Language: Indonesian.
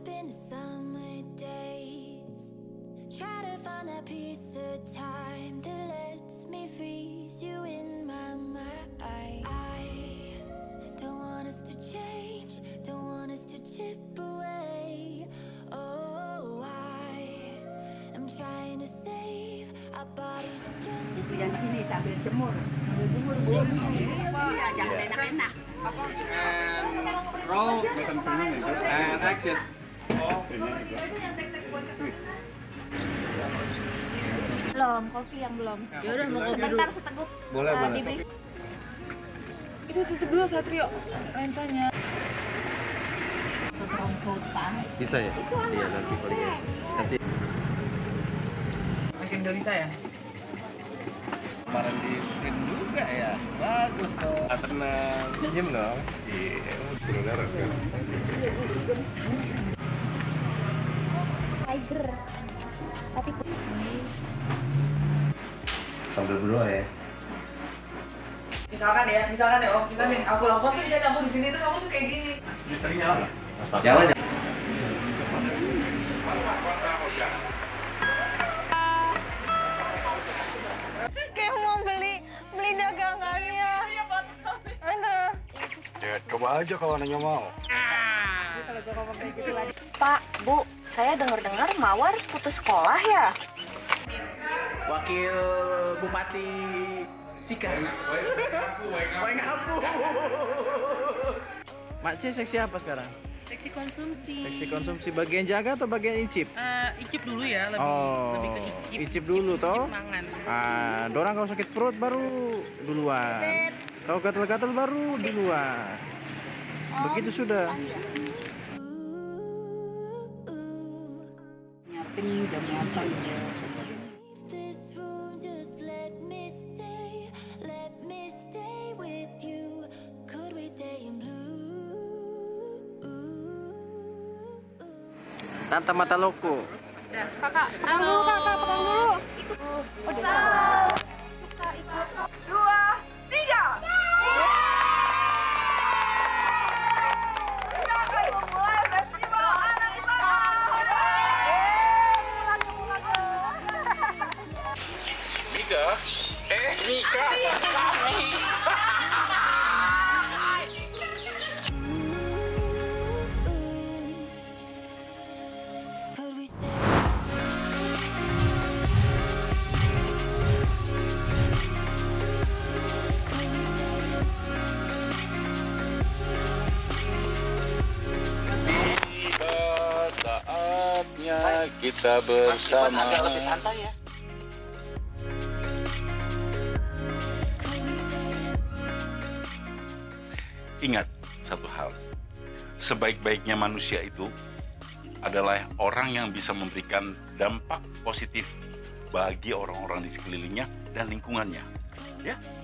in the summer days. Try to find that piece of time that lets me freeze you in my mind. I don't want us to change, don't want us to chip away. Oh, I am trying to save our bodies against Yang sini sambil jemur Bu. Iya, jangan enak-enak. Roll and action. Belum, kopi yang belum. Ya udah mau kopi dulu. Bentar seteguk. Boleh, boleh. Dibeli. Itu tutup dulu Satrio lensanya. Runtutan. Bisa ya? Iya nanti paling ya. Nanti. Makin derita ya? Kemarin di screen juga ya. Bagus dong. Tenang. Senyum dong. Iya. Suruh darah sekarang. Tiger. Tapi Sambil berdoa ya. Misalkan ya Om, misalkan aku lapor tuh jadi aku di sini tuh kamu tuh kayak gini. Jangan. Jangan. kayak mau beli dagangannya. Aduh. Ya coba aja kalau nanya mau. Pak, Bu, saya dengar-dengar Mawar putus sekolah ya? Wakil Bupati Sika. Waing Apu. Makcik seksi apa sekarang? Seksi konsumsi. Seksi konsumsi bagian jaga atau bagian icip? Icip dulu ya, lebih ke icip. Icip dulu toh. Mangan. Dorang kalau sakit perut baru duluan. Kalau gatal-gatal baru duluan. Begitu sudah. Nyiapin jam 8 ya. this room, just let me stay with you. Could we stay in blue? Tante Mata Loko. Kakak, dulu kakak, pegang dulu. Ikut. Oh, dia. Dua, tiga. Kita akan memulai festival anak Mika? Mika. Could we stay? Could we stay? Tiba saatnya kita bersama. Agak lebih santai ya. Ingat satu hal, sebaik-baiknya manusia itu adalah orang yang bisa memberikan dampak positif bagi orang-orang di sekelilingnya dan lingkungannya. Ya,